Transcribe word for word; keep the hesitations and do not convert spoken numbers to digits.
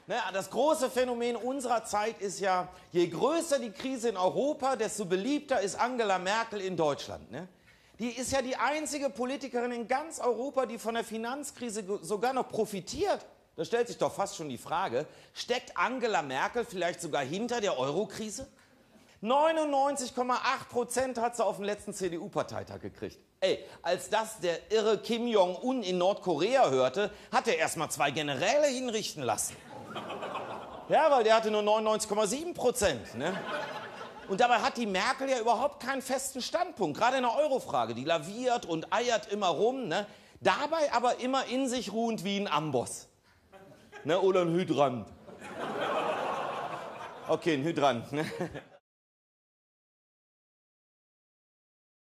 Ne, das große Phänomen unserer Zeit ist ja, je größer die Krise in Europa, desto beliebter ist Angela Merkel in Deutschland. Ne? Die ist ja die einzige Politikerin in ganz Europa, die von der Finanzkrise sogar noch profitiert. Da stellt sich doch fast schon die Frage, steckt Angela Merkel vielleicht sogar hinter der Euro-Krise? neunundneunzig Komma acht Prozent hat sie auf dem letzten C D U-Parteitag gekriegt. Ey, als das der irre Kim Jong-un in Nordkorea hörte, hat er erst mal zwei Generäle hinrichten lassen. Ja, weil der hatte nur neunundneunzig Komma sieben Prozent. Ne? Und dabei hat die Merkel ja überhaupt keinen festen Standpunkt, gerade in der Eurofrage. Die laviert und eiert immer rum, ne? Dabei aber immer in sich ruhend wie ein Amboss. Ne? Oder ein Hydrant. Okay, ein Hydrant. Ne?